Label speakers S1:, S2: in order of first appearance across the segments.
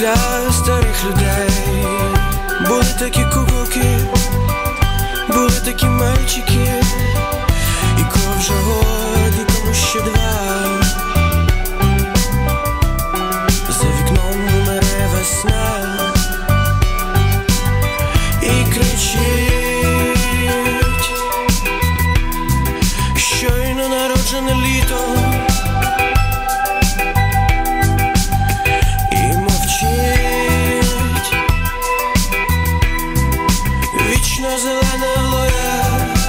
S1: для старих людей. Були такі куколки, були такі мальчики, і кров вже годі, кому ще два. За вікном умере весна і кричить щойно народжене літо. Зелена алоє.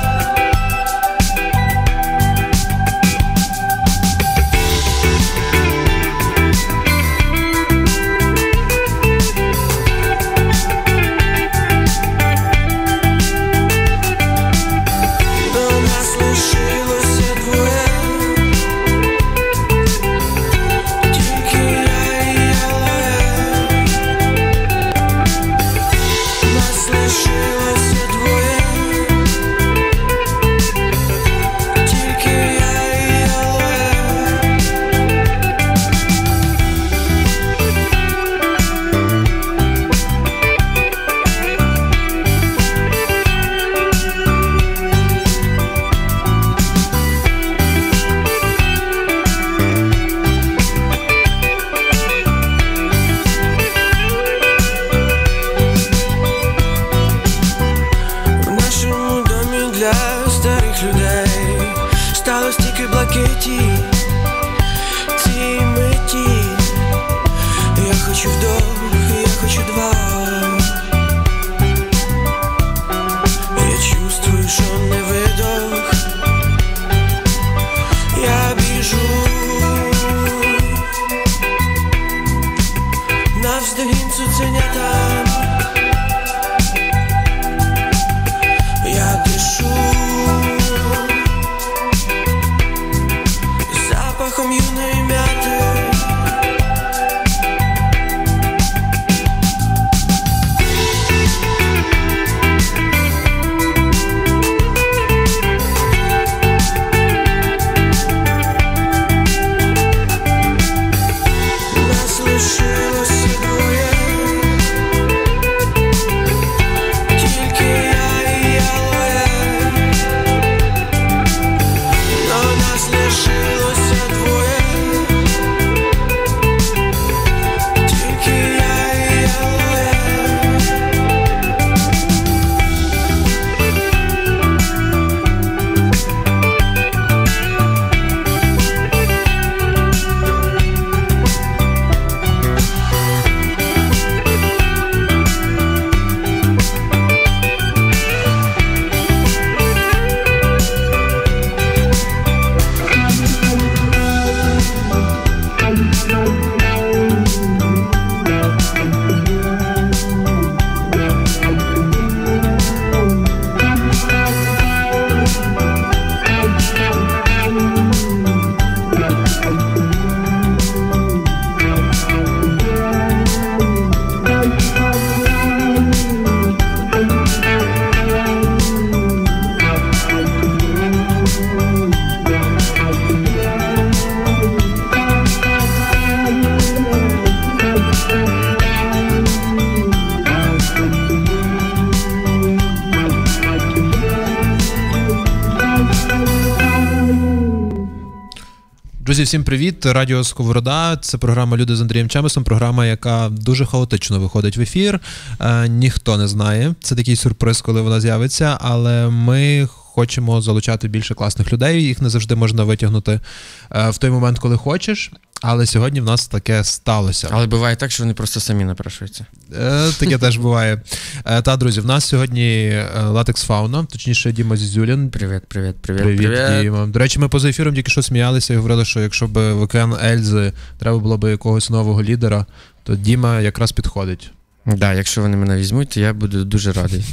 S1: До нас лишилося двоє, тільки я і алоє. Нас лишилося стало стільки блакитів цієї миті. Я хочу вдох, я хочу два. Я чувствую, що не видох. Я біжу навздогін цуценятам. Я дишу запахом юної мяти. Нас лишилося двоє, тільки я і алоє. Но нас лишилося двоє, тільки я і алоє.
S2: Друзі, всім привіт! Радіо Сковорода. Це програма «Люди з Андрієм Чемесом». Програма, яка дуже хаотично виходить в ефір. Ніхто не знає. Це такий сюрприз, коли вона з'явиться. Але ми хочемо залучати більше класних людей. Їх не завжди можна витягнути в той момент, коли хочеш. Але сьогодні в нас таке сталося.
S3: Але буває так, що вони просто самі напрашуються.
S2: Таке теж буває. Та, друзі, в нас сьогодні Латекс Фауна, точніше Діма Зізюлін.
S3: Привіт.
S2: Привіт, Діма. До речі, ми поза ефіром тільки що сміялися і говорили, що якщо б в океан Ельзи треба було б якогось нового лідера, то Діма якраз підходить.
S3: Так, да, якщо вони мене візьмуть, то я буду дуже радий.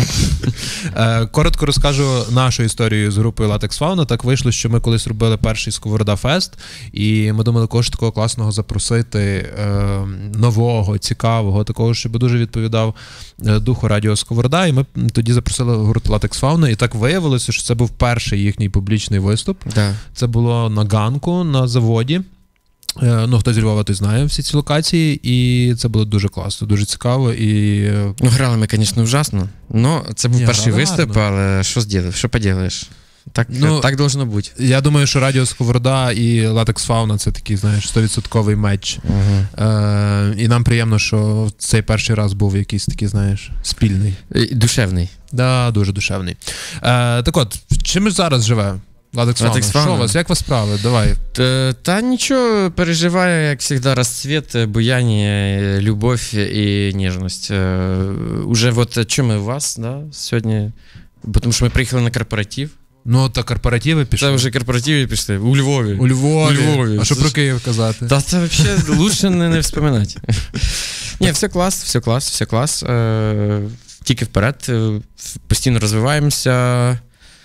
S2: Коротко розкажу нашу історію з групою Latex Fauna. Так вийшло, що ми колись робили перший Сковорода Фест, і ми думали когось такого класного запросити, нового, цікавого, такого, щоб дуже відповідав духу радіо Сковорода, і ми тоді запросили гурт Latex Fauna, і так виявилося, що це був перший їхній публічний виступ.
S3: Да.
S2: Це було на ганку, на заводі. Ну, хто зі Львова, той знає всі ці локації, і це було дуже класно, дуже цікаво. І...
S3: Ну, грали ми, звісно, ужасно. Ну, це був перший виступ,
S2: гарно.
S3: але що поділиш? Так должно бути.
S2: Я думаю, що Радіо Сковорода і Латекс Фауна – це такий, знаєш, 100% матч. І нам приємно, що цей перший раз був якийсь такий, знаєш, спільний.
S3: Душевний.
S2: Да, дуже душевний. Так от, чим ж зараз живе Латекс Фауна? Що у вас? Як вас справи? Давай.
S3: Та нічого, переживаю, як завжди, розцвіт, буяння, любов і ніжність. Уже от чому ми у вас, да, сьогодні? Бо тому що ми приїхали на корпоратив.
S2: Ну, та корпоративи пішли.
S3: Це вже корпоративи пішли. У Львові.
S2: У Львові. А що про Київ казати?
S3: Та це взагалі лучше не вспоминати. Ні, все клас. Тільки вперед. Постійно розвиваємося.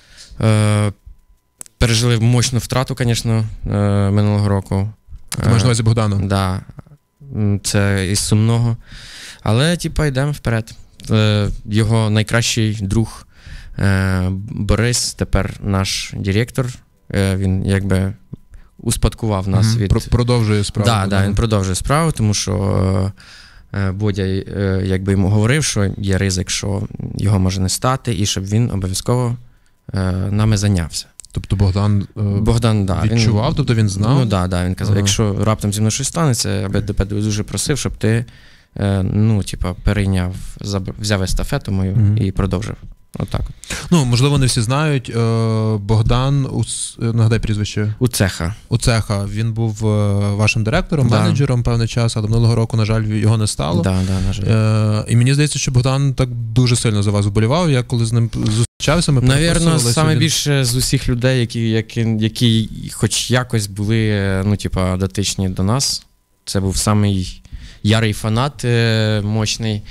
S3: Пережили мощну втрату, звісно, минулого року.
S2: Ти маєш на увазі Богдана?
S3: Так. Да. Це із сумного. Але, йдемо вперед. Його найкращий друг Борис, тепер наш директор, він якби успадкував нас від...
S2: Продовжує справу.
S3: Так, він продовжує справу, тому що Бодя якби йому говорив, що є ризик, що його може не стати, і щоб він обов'язково нами зайнявся.
S2: Тобто Богдан відчував, тобто він знав?
S3: Ну так, він казав, якщо раптом зі мною щось станеться, я би тебе дуже просив, щоб ти перейняв, взяв естафету мою і продовжив. Отак.
S2: Ну, можливо, не всі знають. Богдан, нагадай прізвище. Уцеха. Він був вашим директором, менеджером певний час, але минулого року, на жаль, його не стало.
S3: На жаль.
S2: І мені здається, що Богдан так дуже сильно за вас вболівав. Я коли з ним зустрічався, ми
S3: переписувалися. Навірно, більше з усіх людей, які хоч якось були, дотичні до нас. Це був самий ярий фанат, мощний.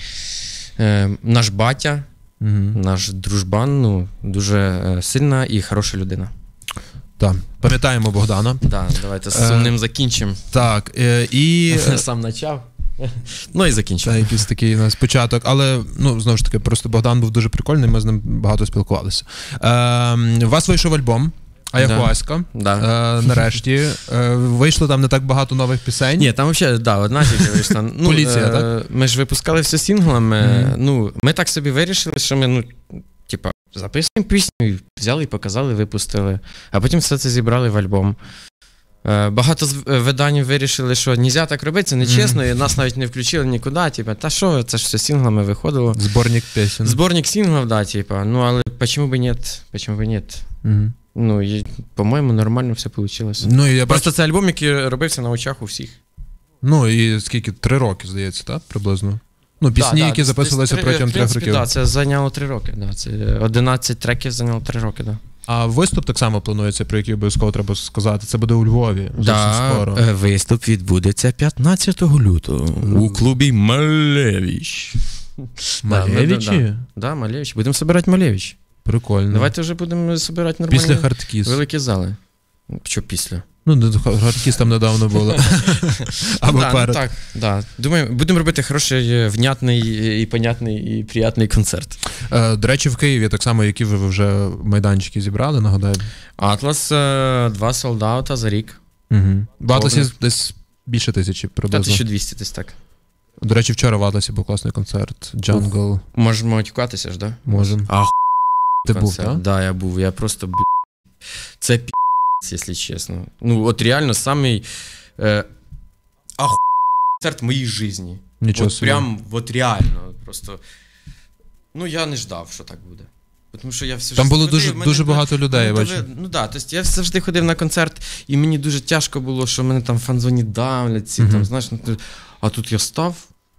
S3: Наш батя. Наш дружбан, дуже сильна і хороша людина.
S2: Так, пам'ятаємо Богдана.
S3: Так, давайте з сумним закінчимо.
S2: Так, і...
S3: Сам почав. Ну і закінчимо.
S2: Це якийсь такий у нас початок, але, знову ж таки, просто Богдан був дуже прикольний, ми з ним багато спілкувалися. У вас вийшов альбом Аяхуаська. Нарешті. Вийшло там не так багато нових пісень.
S3: Ні, там взагалі, одна тільки вийшла.
S2: Поліція, так?
S3: Ми ж випускали все синглами. Ми так собі вирішили, що ми, записуємо пісню, взяли і показали, випустили. А потім все це зібрали в альбом. Багато видань вирішили, що нельзя так робити, це нечесно, і нас навіть не включили нікуди. Та що, це ж все синглами виходило.
S2: Зборник пісень.
S3: Зборник синглів, але чому би нет? І, по-моєму, нормально все вийшло. Просто це альбом, який робився на очах у всіх.
S2: І скільки? 3 роки, здається, так? Приблизно. Пісні, які записувалися протягом 3 років.
S3: Так, це зайняло 3 роки. Це 11 треків зайняло 3 роки, так.
S2: А виступ так само планується, про який обов'язково треба сказати. Це буде у Львові зовсім скоро.
S3: Виступ відбудеться 15 лютого у клубі Малевич.
S2: Малевичі?
S3: Так, Малевич. Будемо збирати Малевич.
S2: Прикольно.
S3: Давайте вже будемо збирати нормальні
S2: після Хардкіс.
S3: Великі зали. Що після?
S2: Хардкіс там недавно було. Або перед.
S3: Так. Думаю, будемо робити хороший, внятний і понятний і приятний концерт.
S2: До речі, в Києві так само, які ви вже майданчики зібрали, нагадаю?
S3: Атлас 2 солдата за рік.
S2: В Атласі десь більше 1000 приблизно.
S3: 1200 десь так.
S2: До речі, вчора в Атласі був класний концерт. Джангл.
S3: Можемо тікатися ж, так?
S2: Можемо. Ти був, так?
S3: Так, я був. Я просто, це якщо чесно. От реально самий концерт в моїй житті.
S2: Нічого собі.
S3: Реально. Просто, я не ждав, що так буде. Тому що я все
S2: там було дуже багато людей, я бачу.
S3: Тобто я завжди ходив на концерт, і мені дуже тяжко було, що мене там фан-зоні давлять, а тут я став,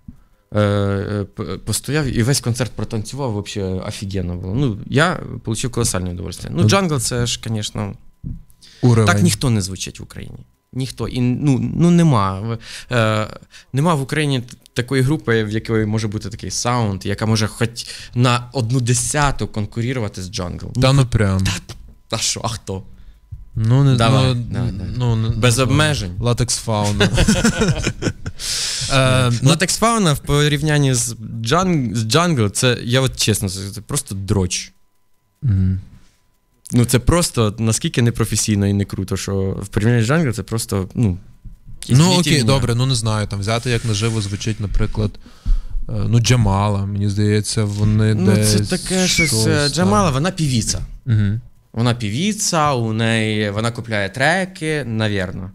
S3: постояв і весь концерт протанцював, взагалі офігенно було. Я отримав колосальне удовольствие. Джангл це ж, звісно, так ніхто не звучить в Україні. Ніхто. І, нема. Нема в Україні такої групи, в якої може бути такий саунд, яка може хоч на 1/10 конкурувати з Джангл.
S2: Прям.
S3: Та що, а хто?
S2: Давай.
S3: Без обмежень.
S2: Латекс Фауна.
S3: Латекс Фауна в порівнянні з Джангл, це, я чесно, це просто дроч. Це просто наскільки непрофесійно і не круто, що в порівнянні з Джангл це просто,
S2: Ну окей, добре, ну не знаю, там взяти як наживо звучить, наприклад, Джамала, мені здається, вони десь...
S3: Ну це таке щось, Джамала, вона півіця.
S2: Угу.
S3: Вона півіця, вона купляє треки, навірно.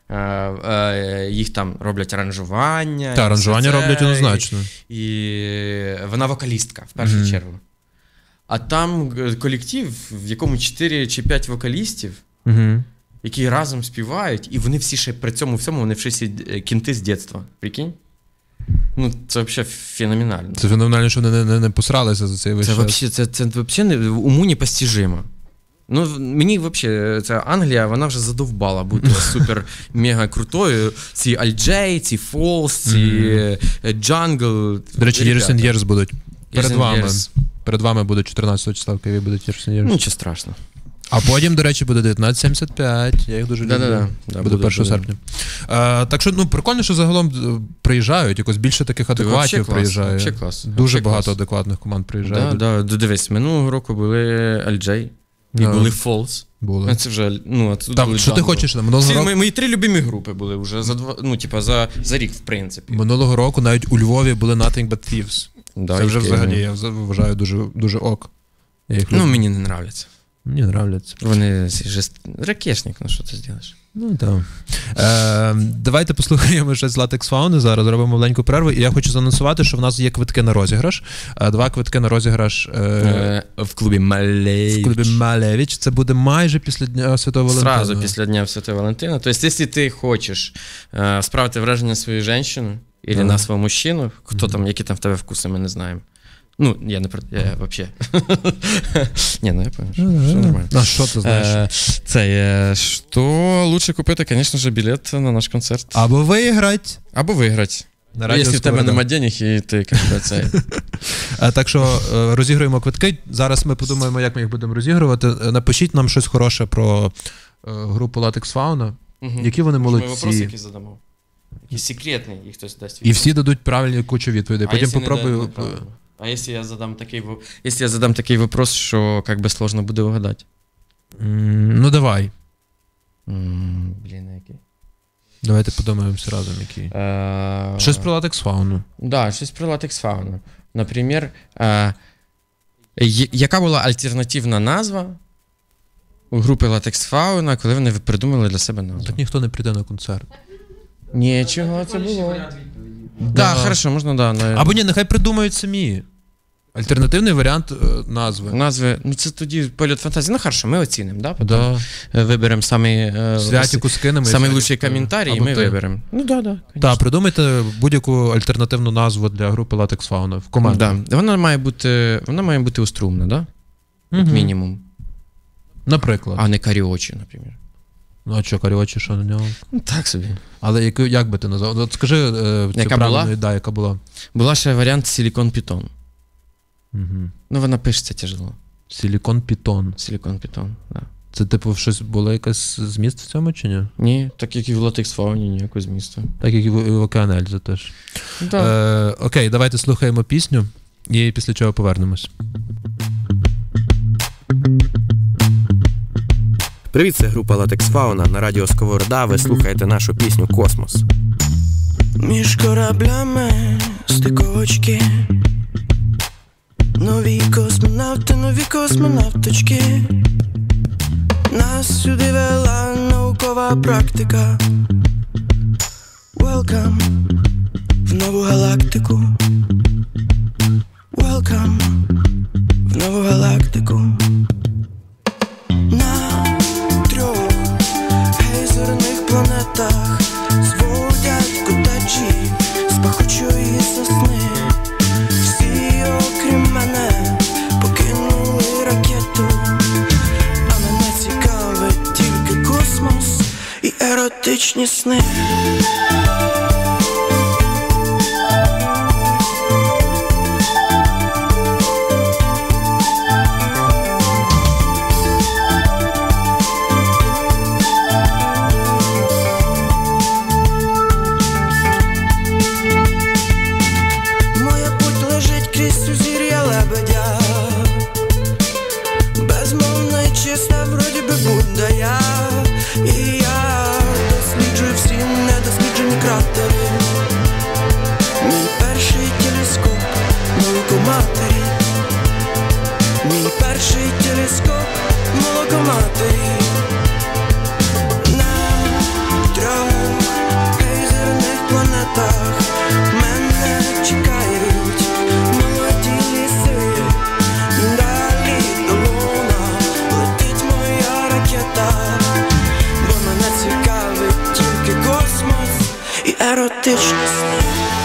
S3: Їх там роблять аранжування.
S2: Та, аранжування роблять однозначно.
S3: І вона вокалістка, в першу чергу. А там колектив, в якому 4 чи 5 вокалістів, які разом співають, і вони всі ще при цьому всьому, вони всі кінти з дитинства. Прикинь? Ну, це взагалі феноменально.
S2: Це феноменально, що вони не посралися за цей весь час.
S3: Це взагалі уму непостижимо. Ну, мені взагалі, ця Англія, вона вже задовбала бути супер-мега крутою. Ці Аль-Джей, ці Фолз, ці Джангл.
S2: До речі, Years and Years будуть перед вами буде 14 числа в Києві буде Years and Years.
S3: Ну, нічого страшного.
S2: А потім, до речі, буде 1975. Я їх дуже люблю. Буде 1 серпня. Так що, ну, прикольно, що загалом приїжджають, якось більше таких адекватів приїжджає.
S3: Взагалі клас.
S2: Дуже багато адекватних команд приїжджає.
S3: Так, дивись, минулого року були Аль-Джей. І були Falls.
S2: Були.
S3: Це вже, ну, а тут були
S2: що ти хочеш?
S3: Мої 3 любимі групи були вже за рік, в принципі.
S2: Минулого року навіть у Львові були Nothing But Thieves. Це вже взагалі, я вважаю, дуже, дуже ок.
S3: Мені не нравляться.
S2: Мені нравляться.
S3: Вони ракешник, ну що ти зробиш?
S2: Ну, так. Давайте послухаємо щось з Latex Fauna зараз, робимо маленьку перерву. І я хочу заанонсувати, що в нас є квитки на розіграш. 2 квитки на розіграш
S3: в клубі Малевич.
S2: В клубі Малевич. Це буде майже після Дня Святого Валентина.
S3: Сразу після Дня Святого Валентина. Тобто, якщо ти хочеш справити враження на свою жінку, або на свого мужчину, хто там, які там в тебе вкуси, ми не знаємо. Ну, я не про... Я вообще. Не, ну я понял, что нормально.
S2: А что ты знаешь?
S3: Что лучше купить, конечно же, билет на наш концерт.
S2: Або выиграть.
S3: Якщо в тебе нема денег, і ти, як би, цей.
S2: Так що розігруємо квитки. Зараз ми подумаємо, як ми їх будемо розігрувати. Напишіть нам щось хороше про групу Latex Fauna. Які вони молодці.
S3: Ми вопроси які задамо. Які секретні, їх хтось дасть.
S2: І всі дадуть правильні кучу відповідей. Потім попробую...
S3: А если я задам такий вопрос, що как би сложно буде угадати?
S2: Ну, давай.
S3: Блін, який?
S2: Давайте подумаємо всі разом, який. Щось про Latex Fauna.
S3: Да, щось про Latex Fauna. Наприклад, яка була альтернативна назва у групи Latex Fauna, коли вони придумали для себе назву?
S2: Так ніхто не прийде на концерт.
S3: Нічого, це було. Да, хорошо, можна, да.
S2: Або ні, нехай придумають самі. Альтернативний варіант назви.
S3: Ну це тоді польот фантазії. Ну хорошо, ми оцінимо, да? Потім виберемо самий лучший коментарій і ми виберемо. Ну да.
S2: Так, придумайте будь-яку альтернативну назву для групи Latex Fauna в команді.
S3: Да. Вона має бути острумна, да? Як мінімум.
S2: Наприклад.
S3: А не каріочі, наприклад.
S2: Ну, а що, каріочі, що на нього?
S3: Ну, так собі.
S2: Але як би ти назвав? От скажи цю правильну ідею, яка була.
S3: Була ще варіант Silicon Python.
S2: Угу.
S3: Ну, вона пишеться тяжело.
S2: Silicon Python.
S3: Silicon Python, да.
S2: Це, типу, щось було якесь зміст в цьому, чи ні?
S3: Ні, так як і в Latex Fauna, ніякого змісту.
S2: Так як і в Океан Ельзи теж.
S3: Да.
S2: Окей, давайте слухаємо пісню і після чого повернемось.
S4: Привіт, це група Latex Fauna. На радіо Сковорода ви слухаєте нашу пісню «Космос».
S1: Між кораблями стиковочки, нові космонавти, нові космонавточки. Нас сюди вела наукова практика. Welcome в нову галактику. Welcome в нову галактику. На 3 гейзерних планетах зводять котеджі з пахучої сосни. Всі, окрім мене, покинули ракету, а мене цікавить тільки космос і еротичні сни. Вроді би Будда я, і я досліджую всі недостатки. еротичні сни.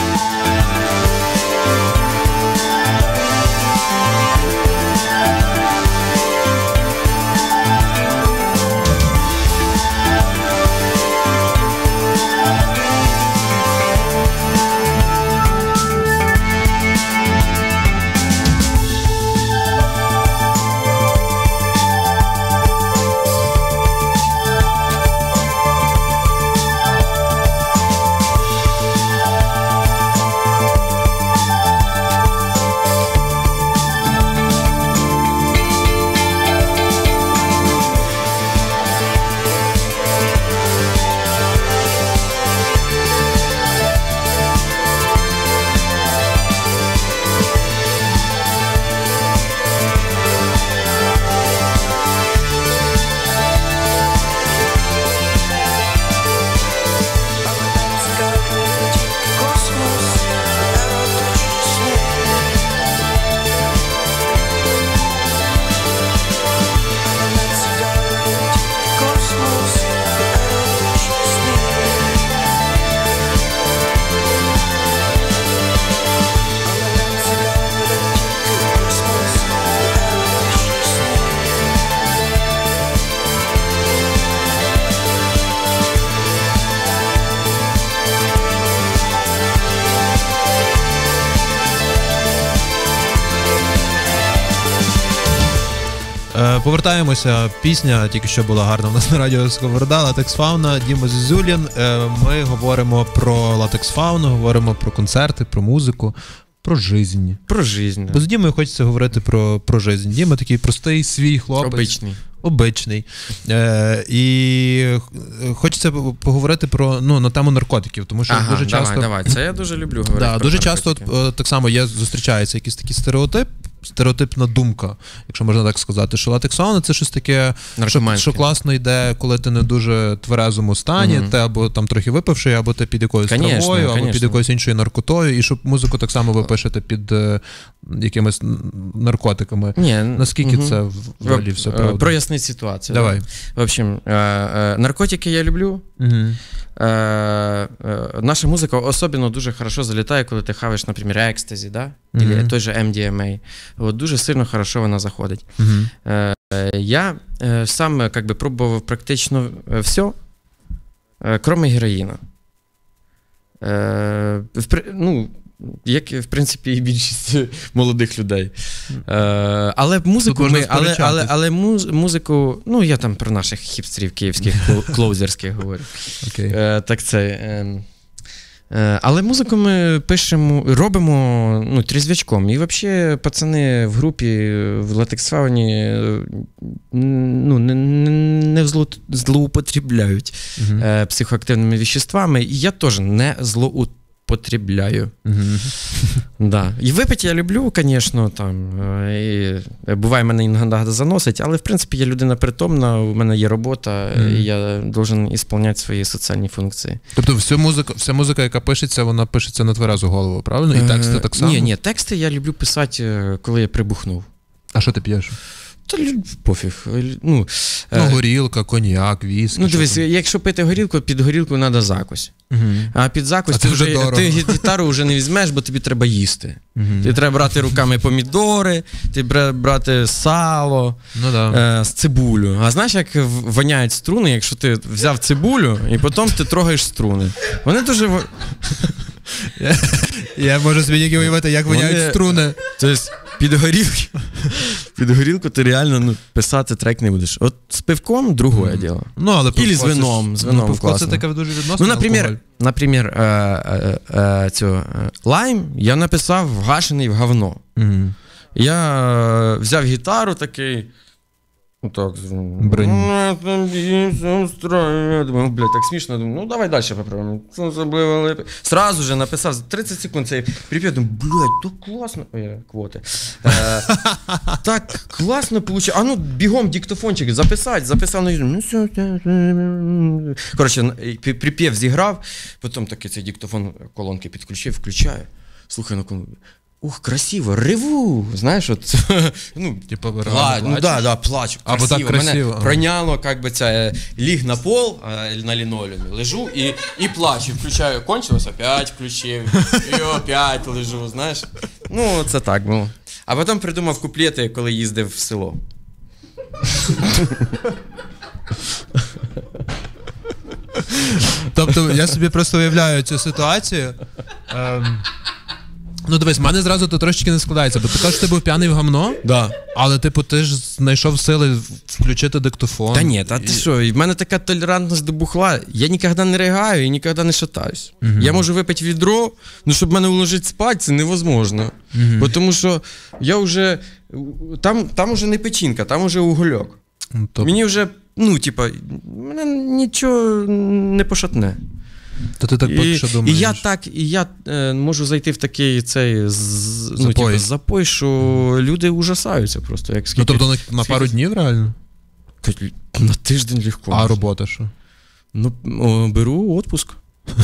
S2: Повертаємося. Пісня тільки що була гарна у нас на радіо Сковорода, Латекс Фауна, Діма Зізулін. Ми говоримо про Латекс Фауну, говоримо про концерти, про музику, про жизнь.
S3: Про жизнь, да.
S2: Бо з Дімою хочеться говорити про жизнь. Діма такий простий, свій хлопець. Обичний. І хочеться поговорити про, на тему наркотиків, тому що дуже часто...
S3: Давай. Це я дуже люблю говорити про
S2: дуже
S3: наркотики.
S2: часто так само зустрічається якийсь такий стереотипна думка, якщо можна так сказати, що Латекс Фауна – це щось таке, що класно йде, коли ти не дуже тверезому стані, ти або там трохи випивши, або ти під якоюсь травою, або під якоюсь іншою наркотою, і щоб музику так само ви пишете під якимись наркотиками. Наскільки це взагалі все правда?
S3: Прояснить ситуацію.
S2: Давай.
S3: Да? В общем, наркотики я люблю. Наша музика особливо дуже хорошо залітає, коли ти хаваєш, наприклад, екстазі, да? Или той же MDMA. От дуже сильно хорошо вона заходить. Я сам пробував практично все, крім героїна. Як, в принципі, і більшість молодих людей. Але музику, я там про наших хіпстерів київських, клоузерських говорю. Але музику ми пишемо, робимо трізвячком. І взагалі пацани в групі в Латекс Фауні не злоупотребляють психоактивними веществами. І я теж не злоупотребляю. Да. І випити я люблю, звісно, і буває, мене іноді заносить, але, в принципі, я людина притомна, у мене є робота, і я должен виконувати свої соціальні функції.
S2: Тобто вся музика, яка пишеться, вона пишеться на тверезу голову, правильно? І тексти так само?
S3: Ні, тексти я люблю писати, коли я прибухнув.
S2: А що ти п'єш?
S3: Та пофіг.
S2: Горілка, коньяк, віскі.
S3: Дивись, якщо пити горілку, під горілку треба закусь. А під закусь ти гітару вже не візьмеш, бо тобі треба їсти. Ти треба брати руками помідори, ти треба брати сало з цибулю. А знаєш, як воняють струни, якщо ти взяв цибулю і потім ти трогаєш струни? Вони дуже...
S2: Я можу собі тільки уявити, як воняють струни.
S3: Тобто під горілку ти реально писати трек не будеш. От з пивком другое діло. Или з вином. З вином
S2: пивко це таке дуже відносно.
S3: Наприклад, Лайм я написав вгашений в говно. Я взяв гітару такий, так, думаю, так смішно, думаю, давай далі попробуємо. Сразу же написав, за 30 секунд цей припів, думаю, то класно. Квоти. Так класно вийшло. Бігом диктофончик записав, коротше, припів зіграв, потім такий цей диктофон колонки підключив, включаю, слухай, красиво, реву, знаєш, от, ну,
S2: типа,
S3: плачу,
S2: або
S3: красиво,
S2: так красиво.
S3: мене проняло, як би це, ліг на пол, на лінолеумі, лежу і плачу, включаю, кончилось, опять включив, і опять лежу, знаєш, ну, це так було. А потім придумав куплети, коли їздив в село.
S2: Тобто, я собі просто уявляю цю ситуацію. Ну, дивись, в мене зразу то трошечки не складається, бо ти кажеш, що ти був п'яний в гамно, але, типу, ти ж знайшов сили включити диктофон.
S3: Та ні, ти що, в мене така толерантність до бухла, я ніколи не ригаю і ніколи не шатаюсь. Я можу випити відро, ну, щоб мене уложити спати, це невозможно. Бо тому що я вже, там вже не печінка, там вже угольок. Мені вже, ну, типа, мене нічого не пошатне.
S2: То ти так поки що думаєш.
S3: І я можу зайти в такий цей запой, що люди ужасаються просто. Як
S2: ну, тобто на пару днів реально?
S3: На тиждень легко.
S2: А робота що?
S3: Ну, беру відпуск.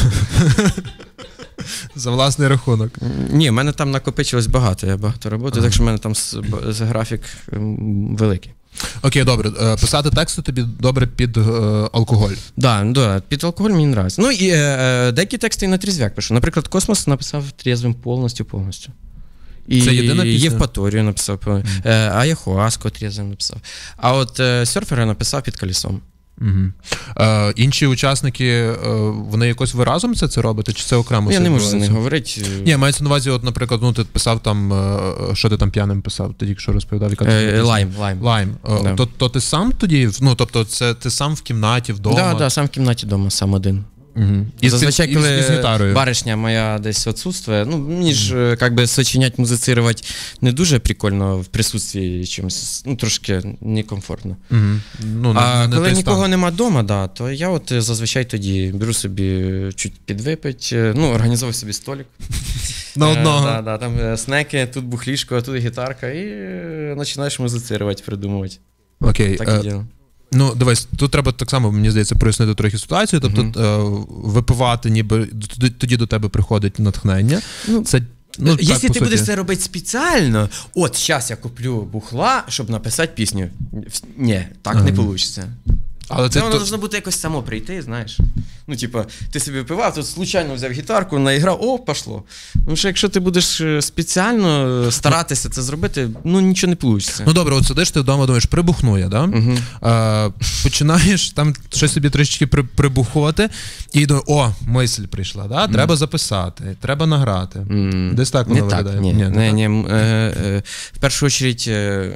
S2: За власний рахунок.
S3: Ні, в мене там накопичилось багато, я багато роботи, так що в мене там графік великий.
S2: Окей, добре. Писати тексти тобі добре під алкоголь.
S3: Да, під алкоголь мені подобається. Ну і деякі тексти і на трізвяк пишу. Наприклад, «Космос» написав трізвим повністю. І
S2: це єдина пісня?
S3: Євпаторію написав, Аяхуаску трізвим написав. А от «Серфера» написав під колесом.
S2: Угу. Інші учасники, вони якось ви разом це робите, чи це окремо?
S3: Я не можу за них говорити.
S2: Ні, мається на увазі, от, наприклад, ну ти писав там, що ти там п'яним писав, тоді, якщо розповідав, яка Лайм. То ти сам тоді, ну, тобто це ти сам в кімнаті, вдома?
S3: Да, сам в кімнаті вдома, сам один.
S2: Угу.
S3: Зазвичай, коли баришня моя десь відсутствує, ну, мені ж, як би, сочинять, музицирувати не дуже прикольно в присутстві чимось, ну, трошки некомфортно.
S2: Угу. Ну,
S3: а коли нікого нема вдома, да, то я от зазвичай тоді беру собі чуть підвипить, ну, організовую собі столик.
S2: На одного.
S3: Да, там снеки, тут бухлішко, тут гітарка, і починаєш музицирувати, придумувати.
S2: Окей.
S3: Так і діло.
S2: Ну, дивись, тут треба так само, мені здається, прояснити трохи ситуацію. Тобто, випивати, ніби тоді до тебе приходить натхнення. Це, ну,
S3: якщо ти будеш це робити спеціально, от зараз я куплю бухла, щоб написати пісню. Ні, так не вийде. Але це воно должно бути якось само прийти, знаєш. Ну, типа, ти собі випивав, тут случайно взяв гітарку, наіграв, о, пішло. Тому що якщо ти будеш спеціально старатися це зробити, ну, нічого не вийде.
S2: Ну, добре, от сидиш ти вдома, думаєш, прибухну я, да?
S3: Угу.
S2: Починаєш там щось собі трішечки прибухувати, і думаю, о, мисль прийшла, да? Треба записати, треба награти. Десь так воно виглядає?
S3: Ні. В першу чергу,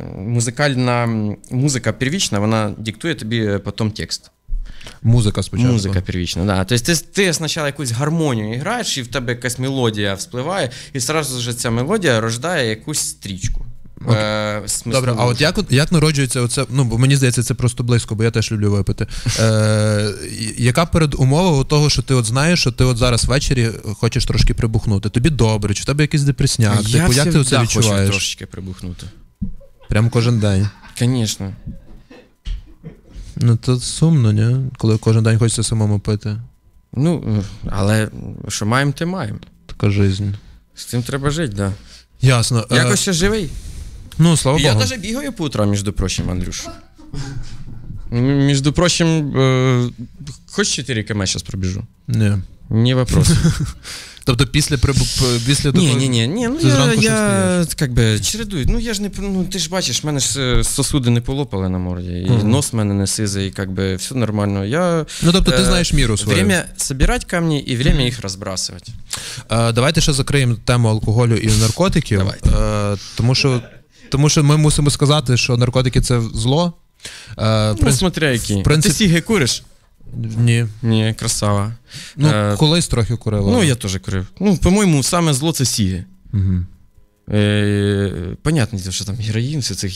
S3: музика первічна, вона диктує тобі потім текст.
S2: Музика спочатку.
S3: Музика первічна, да. Тобто ти спочатку якусь гармонію граєш, і в тебе якась мелодія вспливає, і одразу ж ця мелодія рождає якусь стрічку.
S2: Добре, а от як народжується оце, ну, бо мені здається, це просто близько, бо я теж люблю випити. Яка передумова у того, що ти от знаєш, що ти от зараз ввечері хочеш трошки прибухнути? Тобі добре, чи в тебе якийсь депресняк? Типу, як ти оце відчуваєш?
S3: Я хочу трошки прибухнути.
S2: Прямо кожен день?
S3: Звісно.
S2: Ну, то сумно, ні? Коли кожен день хочеться самому пити.
S3: Ну, але що маємо, те маємо.
S2: Така жизнь.
S3: З цим треба жити, да.
S2: Ясно.
S3: Якось ще живий.
S2: Ну, слава Богу.
S3: Я навіть бігаю по утрам, між прочим, Андрюш. Між прочим, хоч 4 км зараз пробіжу?
S2: Ні.
S3: Не вопрос.
S2: Тобто після такого...
S3: Ні, ну я як би чередую. Ну я ж не, ну ти ж бачиш, в мене ж сосуди не полопали на морді, і нос в мене не сизий, як би все нормально.
S2: Ну тобто ти знаєш міру свою.
S3: Время збирати камні і время їх розбрасувати.
S2: Давайте ще закриємо тему алкоголю і наркотиків. Тому що ми мусимо сказати, що наркотики – це зло.
S3: Ну, смотря які. Ти сіги куриш? Ні, красава.
S2: Ну, колись трохи курила.
S3: Ну, я теж курив. Ну, по-моєму, саме зло – це сіги.
S2: Угу.
S3: Понятно, що там героїн, все це...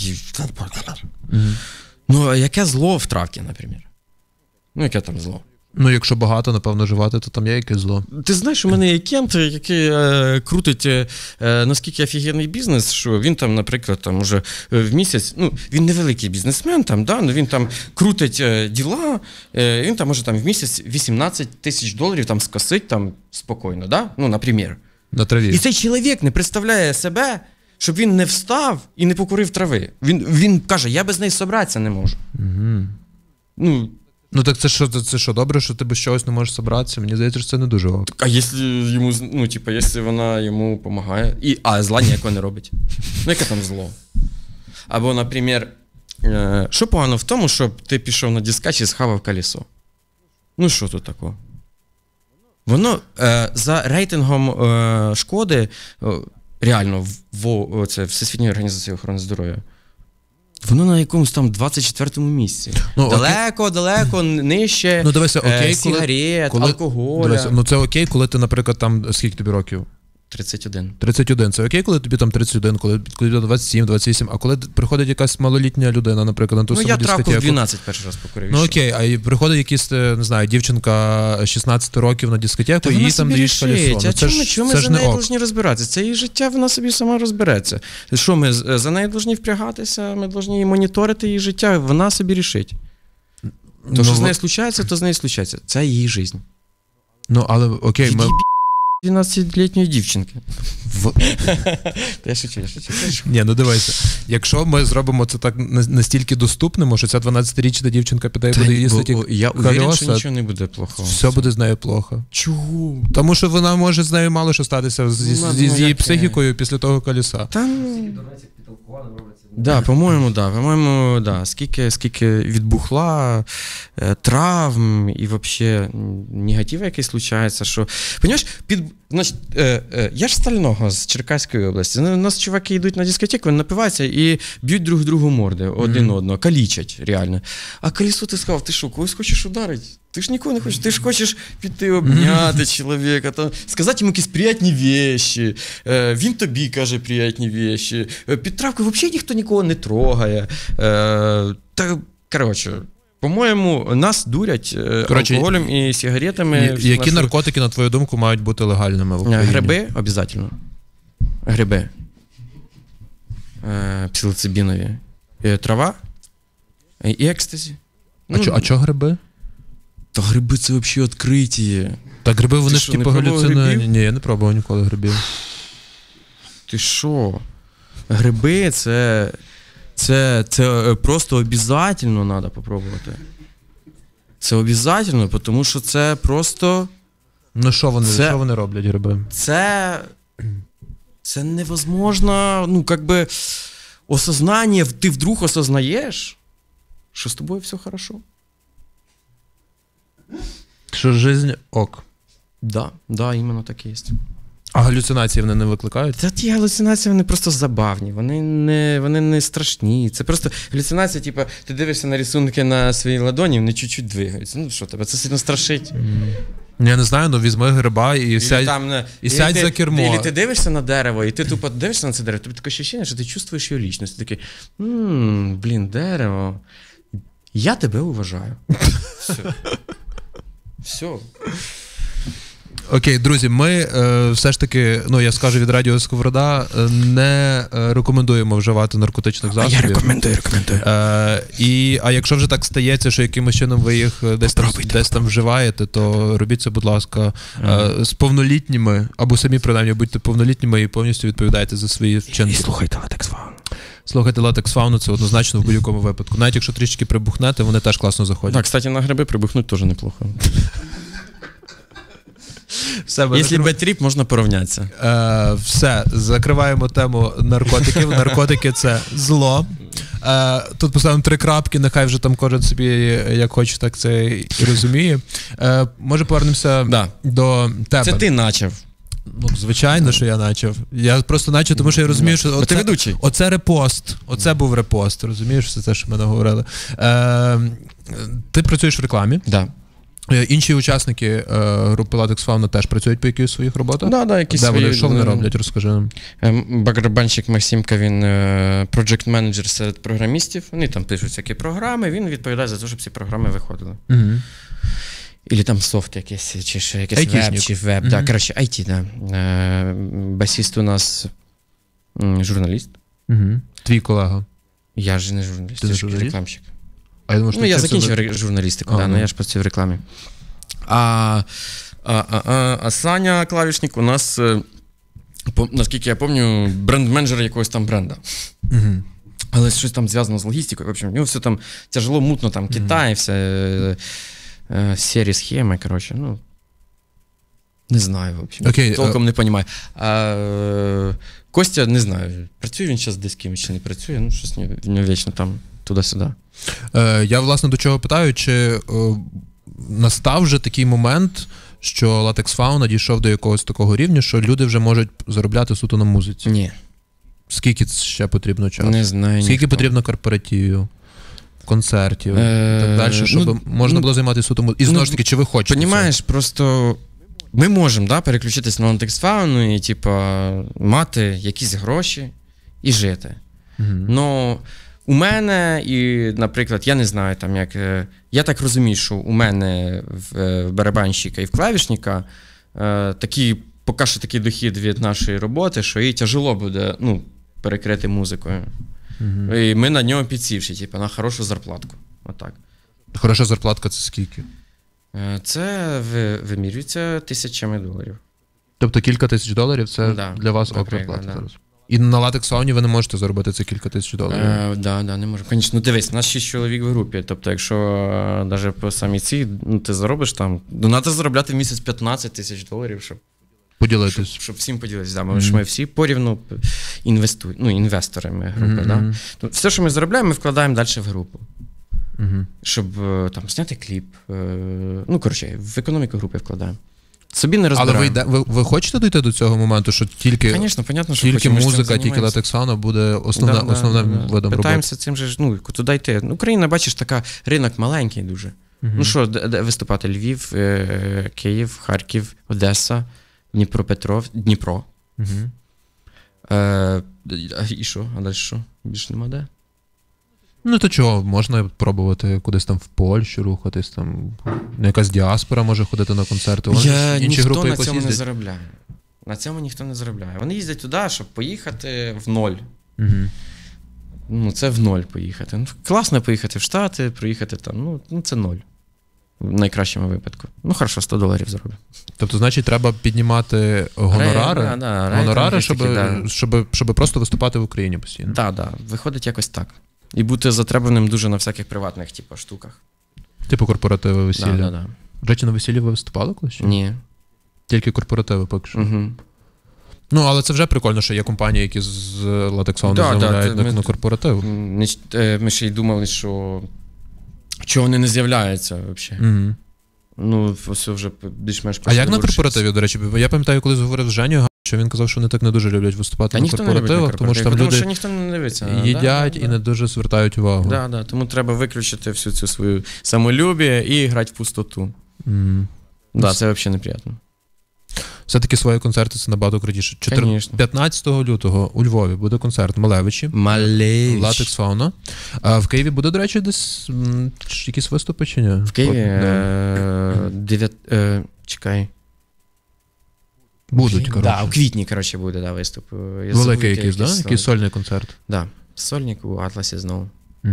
S3: Ну, а яке зло в травці, наприклад? Ну, яке там зло?
S2: Ну, якщо багато, напевно, живати, то там є якесь зло.
S3: Ти знаєш, у мене є кент, який крутить наскільки офігенний бізнес, що він там, наприклад, там уже в місяць, ну, він невеликий бізнесмен, там, да, но він там крутить діла, він там може там в місяць $18,000 там скосить там спокійно, да? Ну, наприклад.
S2: На траві.
S3: І цей чоловік не представляє себе, щоб він не встав і не покурив трави. Він каже, я без неї собратися не можу.
S2: Ну так це що, добре, що ти без чогось не можеш собратися? Мені здається, що це не дуже ок.
S3: А якщо йому, якщо вона йому допомагає, а зла ніякого не робить. Ну, яке там зло? Або, наприклад, що погано в тому, щоб ти пішов на дискач і схавав колесо? Ну, що тут такого? Воно за рейтингом шкоди, реально, це Всесвітньої організації охорони здоров'я, воно на якомусь там 24-му місці. Далеко нижче сигарет, алкоголя.
S2: Це окей, коли ти, наприклад, там, скільки тобі років?
S3: 31.
S2: 31. Це окей, коли тобі там 31, коли тобі 27, 28, а коли приходить якась малолітня людина, наприклад, на ту саму дискотеку.
S3: Я травку в 12 перший раз покурив.
S2: Ну окей, а приходить якийсь, не знаю, дівчинка 16 років на дискотеку, і їй там даєш колесо.
S3: А чому ми за нею повинні розбиратися? Це її життя, вона собі сама розбереться. Що, ми за нею повинні впрягатися, ми повинні моніторити її життя, вона собі рішить. То, що з нею случається, то з нею случається. Це її життя.
S2: Ну, але окей, ми...
S3: 12-літньої дівчинки. Я шучу.
S2: Ні, ну дивися. Якщо ми зробимо це так настільки доступним, що ця 12-річна дівчинка піде і буде їсти колеса,
S3: я уверен, що нічого не буде плохого.
S2: Все буде з нею плохо.
S3: Чого?
S2: Тому що вона може з нею мало що статися з її психікою після того колеса.
S3: По-моєму, скільки відбухла, травм і взагалі негатива якийсь случається, що... Понимаєш, я ж з Стального, з Черкаської області. У нас чуваки йдуть на дискотеку, вони напиваються і б'ють друг другу морди, один одного, калічать, реально. А колесо ти сказав, ти що, когось хочеш ударити? Ти ж нікого не хочеш, ти ж хочеш піти обняти чоловіка, сказати йому якісь приятні вещі, він тобі каже приятні вещі, під травкою взагалі ніхто нікого не трогає. По-моєму, нас дурять алкоголем і сигаретами.
S2: Які наркотики, на твою думку, мають бути легальними в Україні?
S3: Гриби обов'язково. Гриби. Псилоцибінові. Трава і екстазі.
S2: А чого гриби?
S3: Та гриби це взагалі відкриті.
S2: Та гриби, вони ж типу галюциногенні. Ні, я не пробував ніколи грибів.
S3: Ти що? Гриби це просто обов'язково треба попробувати. Це обов'язково, тому що це просто...
S2: Ну що вони роблять, гриби?
S3: Це невозможно, осознання, ти вдруг осознаєш, що з тобою все хорошо.
S2: Що жизнь ок.
S3: Да, іменно так і є.
S2: А галюцинації вони не викликають?
S3: Та ті галюцинації, вони просто забавні, вони не страшні. Це просто галюцинація, типу, ти дивишся на рисунки на своїй ладоні, вони чуть-чуть двигаються. Ну що, тебе це сильно страшить?
S2: Я не знаю, ну візьми гриба і сядь за кермо.
S3: Или ти дивишся на дерево, і ти тупо дивишся на це дерево, тобі таке ощущення, що ти чувствуєш його лічність. Ти такий, дерево, я тебе уважаю. Все.
S2: Окей, друзі, ми все ж таки, я скажу від Радіо Сковорода, не рекомендуємо вживати наркотичних засобів.
S3: Я рекомендую.
S2: А якщо вже так стається, що якимось чином ви їх десь там вживаєте, то робіть це, будь ласка, з повнолітніми, або самі, принаймні, будьте повнолітніми і повністю відповідаєте за свої вчинки.
S3: І слухайте латекс фауну.
S2: Слухайте латекс фауну, це однозначно в будь-якому випадку. Навіть якщо трішки прибухнете, вони теж класно заходять.
S3: Так, кстати, на гриби прибухнуть теж неплохо. Якщо бетріп, можна порівнятися.
S2: Все, закриваємо тему наркотиків. Наркотики – це зло. Тут поставимо 3 крапки, нехай вже там кожен собі як хоче, так це і розуміє. Може повернемося до тебе.
S3: Це ти начав.
S2: Ну, звичайно, що я начав. Я просто начав, тому що я розумію, що оце репост. Оце був репост, розумієш, все це, що ми наговорили. Ти працюєш в рекламі.
S3: Так.
S2: Інші учасники групи Latex Fauna теж працюють по якихось своїх роботах?
S3: Да, якісь свої.
S2: Що вони роблять, розкажи нам.
S3: Баграбанщик Максимка, він проджект-менеджер серед програмістів. Вони там пишуть всякі програми, він відповідає за те, щоб ці програми виходили.
S2: Угу.
S3: Ілі там софт якийсь, чи ще якийсь веб, чи веб. Угу. Да, коротше, IT, да. Басіст у нас журналіст.
S2: Угу. Твій колега?
S3: Я ж не журналіст, я ж рекламщик.
S2: Я
S3: закінчив журналістику, але я ж працюю в рекламі. А Саня, клавішник, у нас Наскільки я пам'ятаю, бренд-менеджер якогось там бренда.
S2: Угу.
S3: Але щось там зв'язано з логістикою. В общем, у нього все там тяжело, мутно, там Китай, все сірі схеми, коротше, ну. Не знаю, в общем. Толком не розумію. Костя, не знаю, працює він зараз десь з кимось чи не працює, ну, щось в нього вічно там туди-сюди.
S2: Я, власне, до чого питаю, чи настав вже такий момент, що Latex Fauna дійшов до якогось такого рівня, що люди вже можуть заробляти суто на музиці?
S3: Ні.
S2: Скільки ще потрібно часу?
S3: Не знаю.
S2: Скільки потрібно корпоративів, концертів і так далі, щоб можна було займатися суто музикою? І знову ж таки, чи ви хочете?
S3: Понімаєш, просто ми можемо переключитись на Latex Fauna і мати якісь гроші і жити. Но у мене, і, наприклад, я не знаю, там як. Я так розумію, що у мене в барабанщика і в клавішника поки що такий дохід від нашої роботи, що їй тяжело буде перекрити музикою. І ми на нього підсівши, на хорошу зарплатку. Отак.
S2: Хороша зарплатка — це скільки?
S3: Це вимірюється $1000.
S2: Тобто кілька тисяч доларів — це для вас зарплата зараз? І на Latex Fauna ви не можете заробити це кілька тисяч доларів?
S3: Так, не можемо. Звісно, дивись, у нас 6 чоловік в групі. Тобто, якщо навіть по самій цій, ти заробиш там, треба заробляти в місяць $15 000, щоб
S2: поділитись.
S3: Щоб всім поділитися. Тому що ми всі порівну інвестори ми групи. Все, що ми заробляємо, ми вкладаємо далі в групу. Щоб там зняти кліп. В економіку групи вкладаємо. Собі не розбираємо.
S2: Але ви хочете дійти до цього моменту, що тільки музика, тільки Latex Fauna буде основним видом роботи?
S3: Питаємося цим же, туди йти. Україна, бачиш, така ринок маленький дуже. Ну що, де виступати? Львів, Київ, Харків, Одеса, Дніпро. І що? А далі що? Більше нема де?
S2: Ну, то чого, можна пробувати кудись там в Польщу рухатись, там якась діаспора може ходити на концерти.
S3: Ніхто на цьому не заробляє. На цьому ніхто не заробляє. Вони їздять туди, щоб поїхати в ноль. Це в ноль поїхати. Класно поїхати в Штати, приїхати там, це ноль. В найкращому випадку. Хорошо, $100 зароблю.
S2: Тобто, значить, треба піднімати гонорари, щоб просто виступати в Україні постійно.
S3: Так. Виходить якось так. І бути затребуваним дуже на всяких приватних штуках.
S2: Типу корпоративи, весілля.
S3: Да.
S2: До речі, на весіллі ви виступали колись?
S3: Ні.
S2: Тільки корпоративи поки що. Але це вже прикольно, що є компанії, які з Latex Fauna замовляють на корпоратив.
S3: Ми ще й думали, що чого вони не з'являються взагалі. Все вже більш-менш.
S2: А як на корпоративі, до речі? Я пам'ятаю, коли говорив з Женю, що він казав, що вони так не дуже люблять виступати на корпоративах, тому що там люди
S3: ніхто не дивиться,
S2: їдять і не дуже звертають увагу.
S3: Тому треба виключити всю цю свою самолюбі і грати в пустоту. Це взагалі неприємно.
S2: Все-таки свої концерти це набагато крутіше. 15 лютого у Львові буде концерт Малевичі. Latex Fauna. А в Києві буде, до речі, десь якісь виступи чи ні?
S3: В Києві чекай.
S2: Будуть, коротше.
S3: У квітні, буде виступ.
S2: Великий якийсь, так? Якийсь сольний концерт.
S3: Так, сольник у Атласі знову.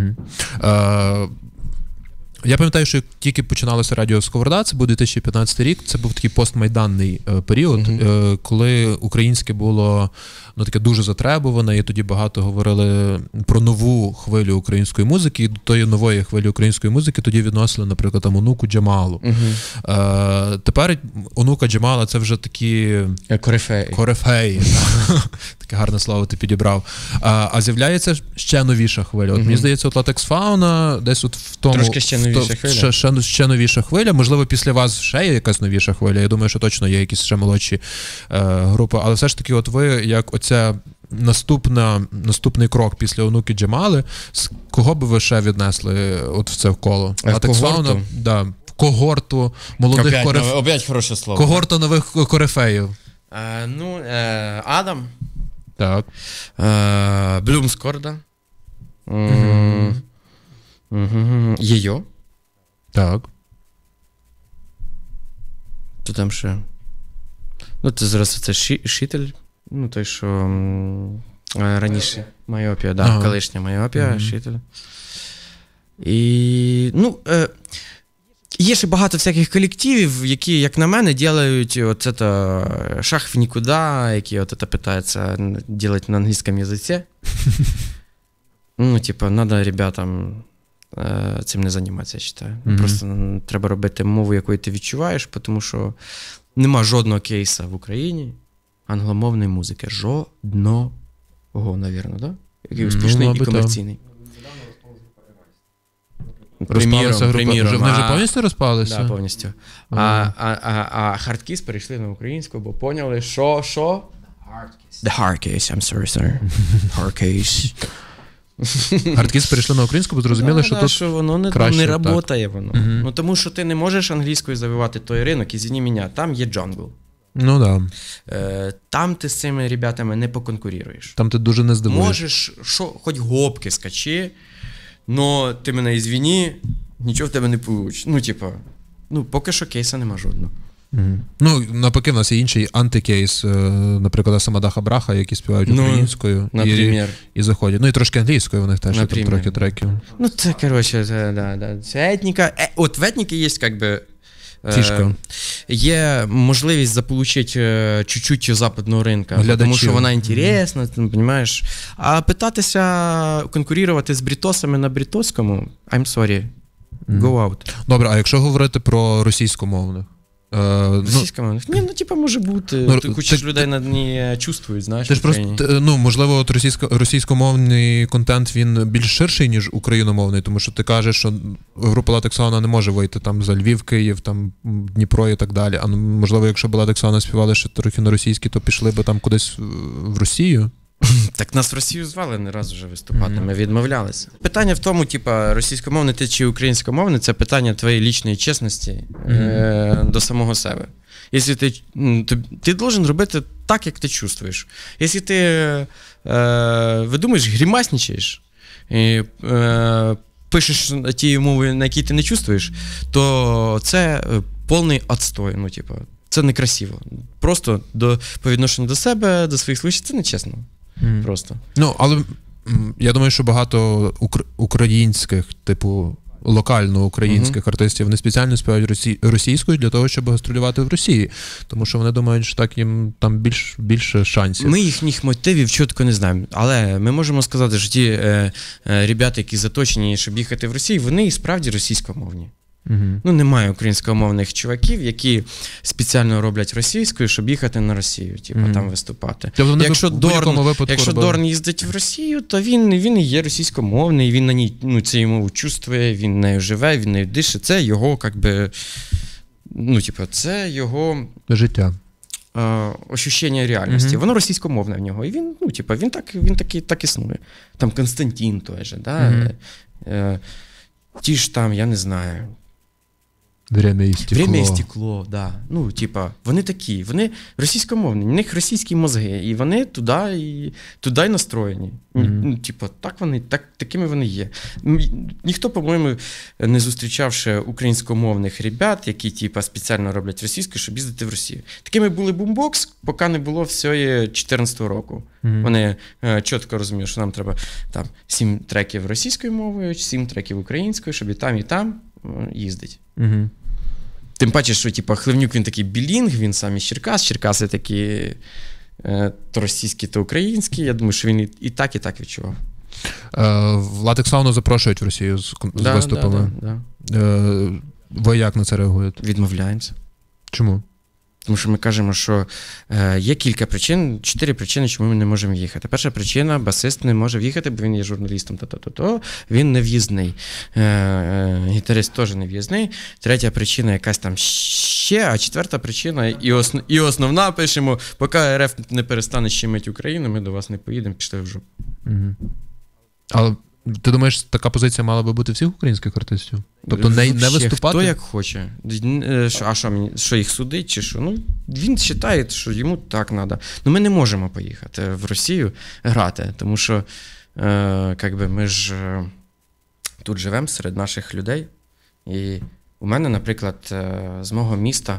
S2: Я пам'ятаю, що тільки починалося радіо Сковорода, це був 2015 рік, це був такий постмайданний період, коли українське було таке дуже затребуване, і тоді багато говорили про нову хвилю української музики, і до тої нової хвилі української музики тоді відносили, наприклад, там онуку Джамалу. Тепер онука Джамала — це вже такі корифеї. Таке гарне слово ти підібрав. А з'являється ще новіша хвиля. Мені здається, Latex Fauna десь в тому...
S3: Трошки ще новіша хвиля.
S2: Ще новіша хвиля. Можливо, після вас ще є якась новіша хвиля. Я думаю, що точно є якісь ще молодші групи. Але все ж таки, ви, як оця наступний крок після онуки Джамали, кого би ви ще віднесли в це коло?
S3: Latex Fauna?
S2: Да. Когорту молодих корифеїв.
S3: Опять хороше слово.
S2: Когорту нових корифеїв.
S3: Адам.
S2: Так.
S3: Блюмскорда. Її.
S2: Так.
S3: То там ще. Це зараз це Шитель. Той, що раніше Майопія, колишня Майопія, Шитель. І, Є ще багато всяких колективів, які, як на мене, роблять шаг в нікуди, які питаються робити на англійському язиці. Треба ребятам цим не займатися, я вважаю. Просто треба робити мову, якою ти відчуваєш, тому що нема жодного кейсу в Україні англомовної музики. Жодного, навірно, да? Який успішний і комерційний.
S2: Розпалися групи. Вони вже повністю розпалися?
S3: Так, повністю. А Hardkiss перейшли на українську, бо поняли, що? The Hardkiss, I'm sorry, sir. Hardkiss.
S2: Hardkiss перейшли на українську, бо зрозуміли, що тут
S3: що воно не працює. Воно. Тому що ти не можеш англійською завивати той ринок, і зіні мене, там є джангл.
S2: Ну да.
S3: Там ти з цими ребятами не поконкуруєш.
S2: Там ти дуже не здивуєш.
S3: Можеш, хоч гопки скачи, но ти мене ізвіні, нічого в тебе не вийде. Поки що кейса нема жодного.
S2: Навпаки, в нас є інший антикейс, наприклад, Асамадаха Браха, які співають українською і заходять. І трошки англійською в них теж, там трохи треків.
S3: Це, коротше, це етніка. От в етніки є,
S2: фішка.
S3: Є можливість заполучити чуть-чуть западного ринку, тому що вона інтересна, ти розумієш. А питатися конкурувати з бритосами на бритоському, I'm sorry, go out.
S2: Добре, а якщо говорити про російськомовних?
S3: Російськомовних? Може бути. Куча ж людей не чувствують, знаєш.
S2: Ти ж просто, можливо, російськомовний контент, він більш ширший, ніж україномовний, тому що ти кажеш, що група Latex Fauna не може вийти там за Львів, Київ, там Дніпро і так далі. А можливо, якщо б Latex Fauna співали ще трохи на російській, то пішли б там кудись в Росію?
S3: Так нас в Росію звали не раз вже виступати, ми відмовлялися. Питання в тому, російськомовний ти чи українськомовний, це питання твоєї лічної чесності до самого себе. Якщо ти должен робити так, як ти чувствуєш. Якщо ти видумаєш, гримасничаєш, і пишеш тією мовою, на якій ти не чувствуєш, то це повний отстой. Це некрасиво. Просто по відношенню до себе, до своїх слухачів, це нечесно. Просто.
S2: Але я думаю, що багато українських, локально українських артистів, вони спеціально співають російською для того, щоб гастролювати в Росії. Тому що вони думають, що так їм там більше шансів.
S3: Ми їхніх мотивів чітко не знаємо. Але ми можемо сказати, що ті ребята, які заточені, щоб їхати в Росію, вони і справді російськомовні. Немає українськомовних чуваків, які спеціально роблять російською, щоб їхати на Росію, там виступати. Якщо Дорн їздить в Росію, то він і є російськомовний, він на ній цією мову чувствує, він нею живе, він нею дише. Це його, це його
S2: життя.
S3: Ощущення реальності. Воно російськомовне в нього. І він так існує. Там Константин той же, да? Ті ж там, я не знаю.
S2: Время і стекло,
S3: да. Вони такі, вони російськомовні, в них російські мозги, і вони туди й настроєні. Такими вони є. Ніхто, по-моєму, не зустрічавши українськомовних ребят, які спеціально роблять російською, щоб їздити в Росію. Такими були Boombox, поки не було всього 14-го року. Вони чітко розуміли, що нам треба 7 треків російською мовою, 7 треків українською, щоб і там їздить. Тим паче, що Хливнюк, він такий білінг, він сам із Черкаси такі то російські, то українські. Я думаю, що він і так відчував.
S2: В Latex Fauna запрошують в Росію з виступами.
S3: Да.
S2: Ви як на це реагуєте?
S3: Відмовляємося.
S2: Чому?
S3: Тому що ми кажемо, що є кілька причин, 4 причини, чому ми не можемо в'їхати. Перша причина – басист не може в'їхати, бо він є журналістом, він не в'їзний. Гітарист теж не в'їзний. Третя причина – якась там ще, а четверта причина і основна, пишемо, поки РФ не перестане щемити Україну, ми до вас не поїдемо, пішли в жопу.
S2: Але ти думаєш, така позиція мала би бути всіх українських артистів? Тобто не виступати?
S3: Хто як хоче. А що їх судить, чи що? Він вважає, що йому так треба. Ми не можемо поїхати в Росію грати, тому що ми ж тут живемо серед наших людей. І у мене, наприклад, з мого міста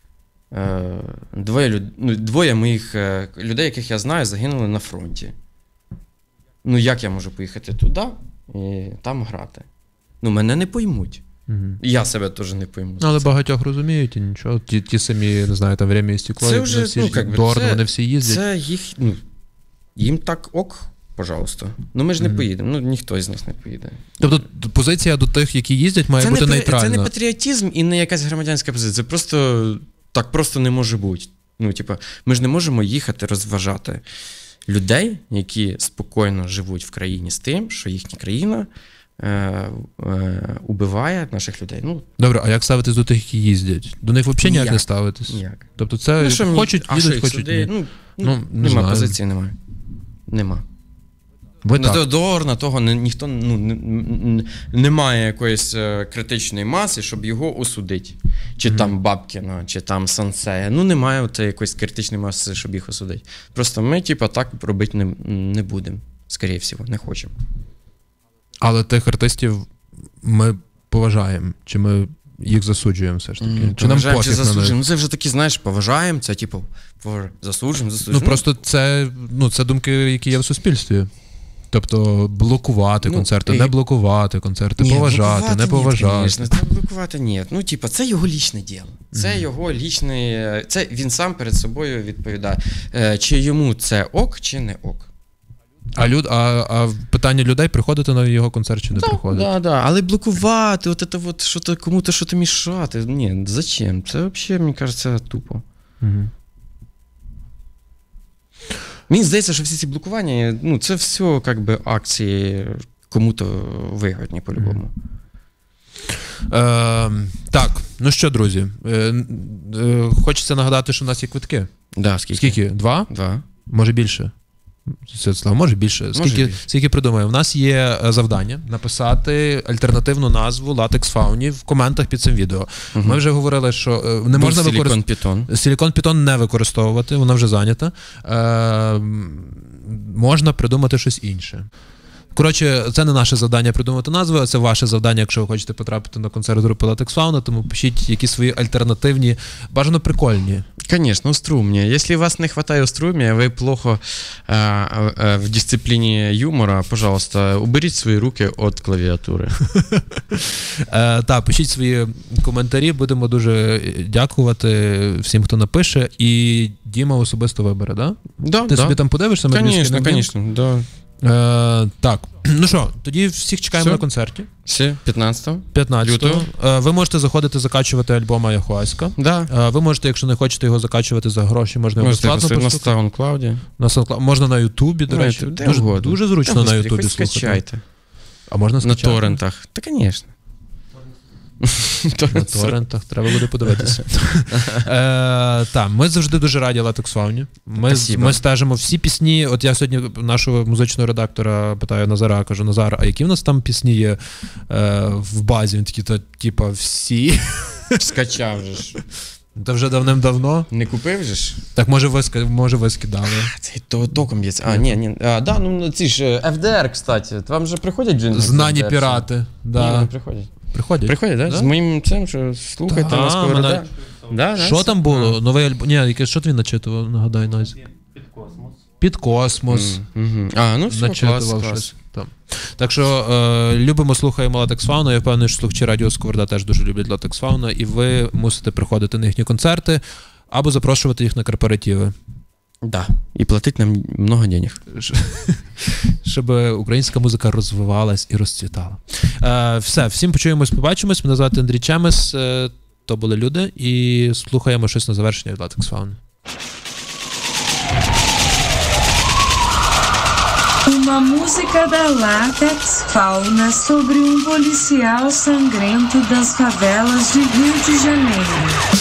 S3: двоє моїх людей, яких я знаю, загинули на фронті. Як я можу поїхати туди і там грати? Мене не поймуть. Я себе теж не пойму.
S2: Але багатьох розуміють і нічого. Ті самі, не знаю, там «Время і стекло»,
S3: це вже,
S2: всі Дорн, вони всі їздять.
S3: Це їх, їм так ок, пожалуйста. Ми ж не поїдемо, ніхто із нас не поїде.
S2: Тобто позиція до тих, які їздять, має бути нейтральна.
S3: Це не патріотизм і не якась громадянська позиція, це просто, так просто не може бути. Ми ж не можемо їхати розважати людей, які спокійно живуть в країні з тим, що їхня країна убиває наших людей.
S2: Добре, а як ставитись до тих, які їздять? До них взагалі ніяк не ставитись?
S3: Ніяк.
S2: Тобто це хочуть, їдуть, хочуть ні.
S3: Нема позиції, немає. Нема. До Дорна того ніхто немає якоїсь критичної маси, щоб його осудити. Чи там Бабкіна, чи там Сансея. Немає якоїсь критичної маси, щоб їх осудити. Просто ми, так робити не будемо. Скоріше всього, не хочемо.
S2: Але тих артистів ми поважаємо, чи ми їх засуджуємо все ж таки? Чи нам пофіг на них?
S3: Це вже такі, знаєш, поважаємо, це засуджуємо.
S2: Просто це думки, які є в суспільстві. Тобто блокувати концерти, не блокувати концерти, поважати, не поважати.
S3: Ні, блокувати ні. Це його лічне діло. Це його лічний... Це він сам перед собою відповідає. Чи йому це ок, чи не ок.
S2: А питання людей, приходити на його концерт чи не приходити?
S3: Так. Але блокувати, кому-то щось мішати. Ні, зачем? Це взагалі, мені кажеться, тупо. Мені здається, що всі ці блокування, це все, акції кому-то вигодні, по-любому.
S2: Так, що, друзі, хочеться нагадати, що у нас є квитки.
S3: Да,
S2: скільки? 2?
S3: 2.
S2: Може більше? Може більше. Скільки придумаємо? У нас є завдання написати альтернативну назву Latex Fauna в коментах під цим відео. Ми вже говорили, що не можна використовувати... Silicon Python не використовувати, вона вже зайнята. Можна придумати щось інше. Коротше, це не наше завдання придумати назви, а це ваше завдання, якщо ви хочете потрапити на концерт групи Latex Fauna, тому пишіть якісь свої альтернативні, бажано прикольні.
S3: Конечно, острумнее. Если у вас не хватает острумия, вы плохо в дисциплине юмора, пожалуйста, уберіть свої руки від клавіатури.
S2: Так, пишіть свої коментарі, будемо дуже дякувати всім, хто напише, і Діма особисто вибере, так?
S3: Да,
S2: Ти собі там подивишся?
S3: Звісно,
S2: так, що, тоді всіх чекаємо на концерті.
S3: Все, 15
S2: лютого. Ви можете заходити, закачувати альбом Аяхуаська.
S3: Да.
S2: Ви можете, якщо не хочете його закачувати за гроші, можна його безплатно послухати.
S3: На SoundCloud.
S2: Можна на Ютубі, до речі. Дуже зручно на Ютубі слухати.
S3: Скачайте.
S2: А можна скачати?
S3: На торрентах. Та, звісно.
S2: На торрентах, треба буде подивитися. Так, ми завжди дуже раді Latex Fauna. Ми стежимо всі пісні. От я сьогодні нашого музичного редактора питаю Назара, кажу: Назар, а які в нас там пісні є в базі? Він такий, всі.
S3: Скачав же ж.
S2: Та вже давним-давно.
S3: Не купив же ж?
S2: Так, може ви скидали.
S3: Це током є. Ні. Ці ж FDR, кстати. Вам же приходять джинси?
S2: Знані пірати.
S3: Ні, приходять.
S2: Приходять,
S3: так? З моїм цим, що слухайте на Сковорода.
S2: Що там було? Новий альбом? Ні, що він начитував, нагадай, Назі? Під космос.
S3: Все,
S2: начитував щось. Так що любимо, слухаємо Latex Fauna. Я впевнений, що слухачі Радіо Сковорода теж дуже люблять Latex Fauna, і ви мусите приходити на їхні концерти або запрошувати їх на корпоративи.
S3: Да, і платить нам много денег.
S2: Щоб українська музика розвивалась і розцвітала. Все, всім почуємось, побачимось. Мене звати Андрій Чемес, то були люди, і слухаємо щось на завершення від Latex Fauna.
S5: Uma música da Latex Fauna sobre policial sangrento das favelas de Rio de Janeiro.